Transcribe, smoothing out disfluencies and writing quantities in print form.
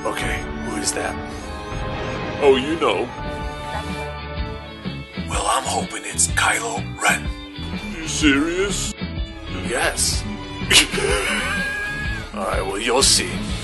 Okay, who is that? Oh, you know. Well, I'm hoping it's Kylo Ren. You serious? Yes. Alright, well, you'll see.